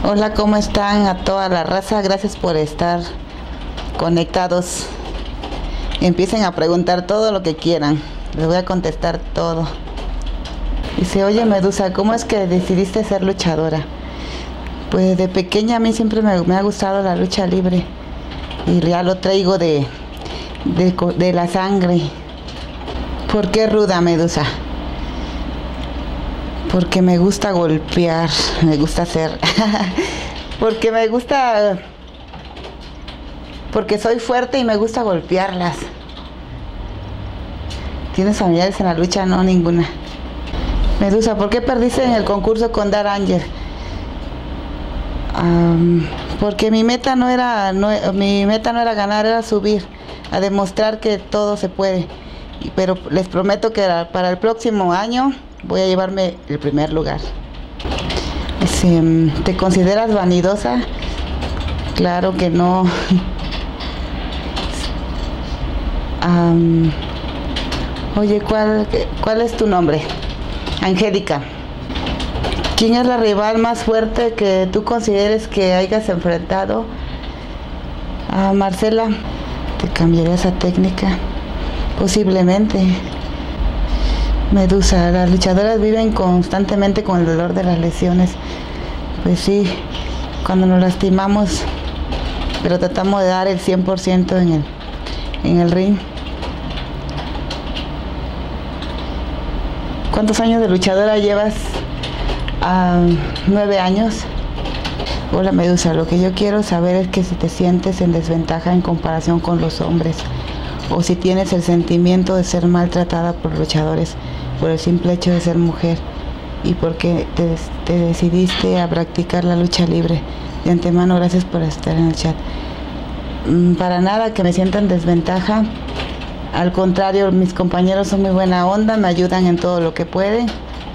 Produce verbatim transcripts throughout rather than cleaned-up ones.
Hola, ¿cómo están a toda la raza? Gracias por estar conectados. Empiecen a preguntar todo lo que quieran. Les voy a contestar todo. Dice, oye Medusa, ¿cómo es que decidiste ser luchadora? Pues de pequeña a mí siempre me, me ha gustado la lucha libre. Y ya lo traigo de, de, de la sangre. ¿Por qué ruda, Medusa? Porque me gusta golpear, me gusta hacer, porque me gusta, porque soy fuerte y me gusta golpearlas. ¿Tienes familiares en la lucha? No, ninguna. Medusa, ¿por qué perdiste en el concurso con Dark Angel? Um, porque mi meta no era, no, mi meta no era ganar, era subir, a demostrar que todo se puede. Pero les prometo que para el próximo año voy a llevarme el primer lugar. Dice, ¿te consideras vanidosa? Claro que no. um, Oye, ¿cuál, ¿cuál es tu nombre? Angélica. ¿Quién es la rival más fuerte que tú consideres que hayas enfrentado? A ah, Marcela. ¿Te cambiaría esa técnica? Posiblemente. Medusa, las luchadoras viven constantemente con el dolor de las lesiones. Pues sí, cuando nos lastimamos, pero tratamos de dar el cien por ciento en el, en el ring. ¿Cuántos años de luchadora llevas? Uh, nueve años. Hola Medusa, lo que yo quiero saber es que si te sientes en desventaja en comparación con los hombres, o si tienes el sentimiento de ser maltratada por luchadores por el simple hecho de ser mujer, y por qué te, te decidiste a practicar la lucha libre. De antemano, gracias por estar en el chat. Mm, para nada que me sienta en desventaja, al contrario, mis compañeros son muy buena onda, me ayudan en todo lo que pueden,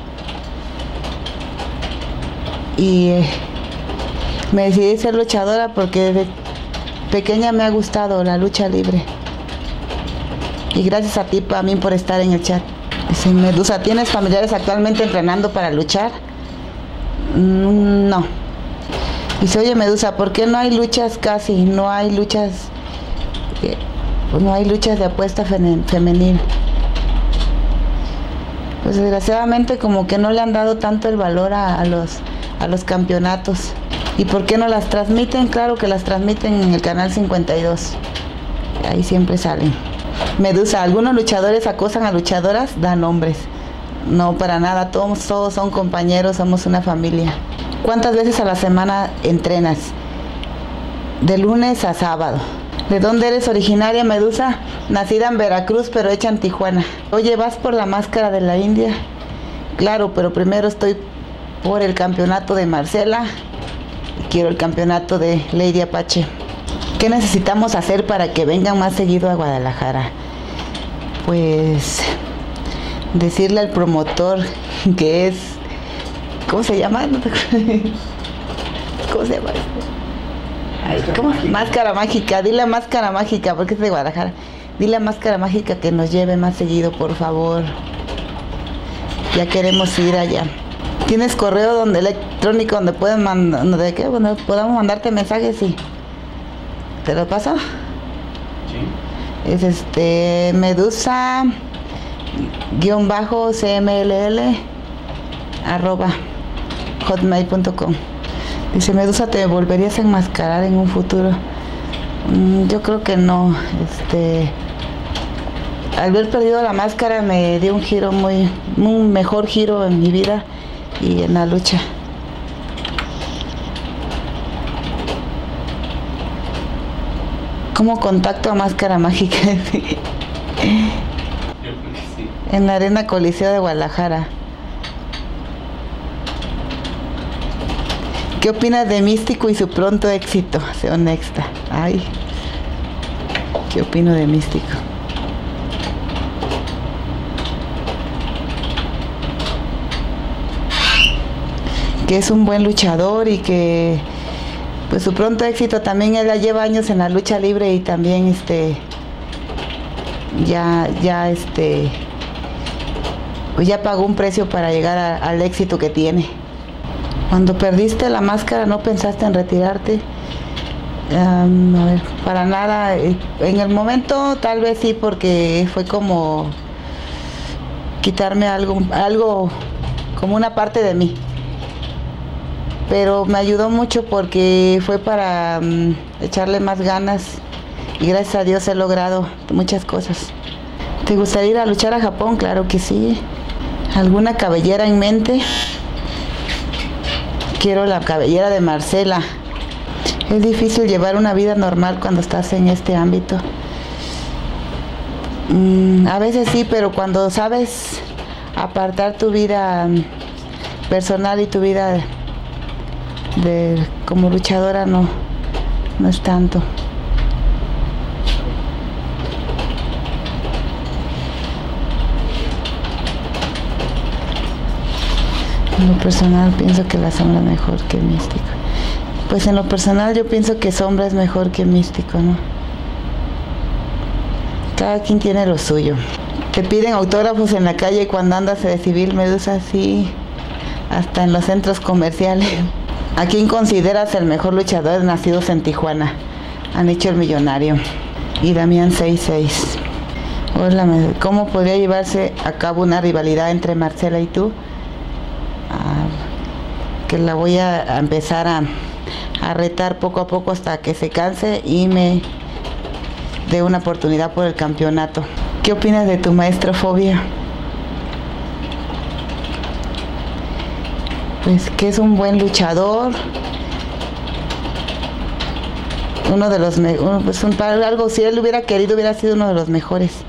y eh, me decidí ser luchadora porque desde pequeña me ha gustado la lucha libre. Y gracias a ti también por estar en el chat. Dice Medusa, ¿tienes familiares actualmente entrenando para luchar? Mm, no. Dice, oye Medusa, ¿por qué no hay luchas casi? No hay luchas, eh, no hay luchas de apuesta femenil. Pues desgraciadamente como que no le han dado tanto el valor a, a los, a los campeonatos. ¿Y por qué no las transmiten? Claro que las transmiten en el canal cincuenta y dos. Ahí siempre salen. Medusa, ¿algunos luchadores acosan a luchadoras? Dan nombres. No, para nada, todos, todos son compañeros, somos una familia. ¿Cuántas veces a la semana entrenas? De lunes a sábado. ¿De dónde eres originaria, Medusa? Nacida en Veracruz, pero hecha en Tijuana. Oye, ¿vas por la máscara de la India? Claro, pero primero estoy por el campeonato de Marcela y quiero el campeonato de Lady Apache. ¿Qué necesitamos hacer para que vengan más seguido a Guadalajara? Pues decirle al promotor que es, ¿cómo se llama? ¿Cómo se llama? Ay, ¿cómo? Máscara Mágica, dile a Máscara Mágica, porque es de Guadalajara. Dile a Máscara Mágica que nos lleve más seguido, por favor. Ya queremos ir allá. ¿Tienes correo donde electrónico donde pueden mandar, de qué? Bueno, podamos mandarte mensajes, sí. ¿Te lo paso? Sí. Es este Medusa guión bajo cmll arroba hotmail punto com. Dice Medusa, ¿te volverías a enmascarar en un futuro? Mm, yo creo que no. Este, al haber perdido la máscara me dio un giro muy, un mejor giro en mi vida y en la lucha. ¿Cómo contacto a Máscara Mágica? En la Arena Coliseo de Guadalajara. ¿Qué opinas de Místico y su pronto éxito? Sea honesta. Ay, ¿qué opino de Místico? Que es un buen luchador y que pues su pronto éxito también. Él ya lleva años en la lucha libre y también este ya ya este pues ya pagó un precio para llegar a, al éxito que tiene. Cuando perdiste la máscara, ¿no pensaste en retirarte? Um, a ver, para nada. En el momento tal vez sí, porque fue como quitarme algo, algo como una parte de mí. Pero me ayudó mucho porque fue para um, echarle más ganas y gracias a Dios he logrado muchas cosas. ¿Te gustaría ir a luchar a Japón? Claro que sí. ¿Alguna cabellera en mente? Quiero la cabellera de Marcela. Es difícil llevar una vida normal cuando estás en este ámbito. Mm, a veces sí, pero cuando sabes apartar tu vida personal y tu vida de, de como luchadora no, no es tanto. En lo personal pienso que la sombra es mejor que místico. Pues en lo personal yo pienso que sombra es mejor que místico, ¿no? Cada quien tiene lo suyo. Te piden autógrafos en la calle cuando andas de civil, Medusa, sí, hasta en los centros comerciales. ¿A quién consideras el mejor luchador nacidos en Tijuana? Han hecho el millonario. Y Damián sesenta y seis. Hola, ¿cómo podría llevarse a cabo una rivalidad entre Marcela y tú? Que la voy a empezar a, a retar poco a poco hasta que se canse y me dé una oportunidad por el campeonato. ¿Qué opinas de tu maestro Fobia? Pues que es un buen luchador, uno de los uno, pues un, algo si él hubiera querido hubiera sido uno de los mejores.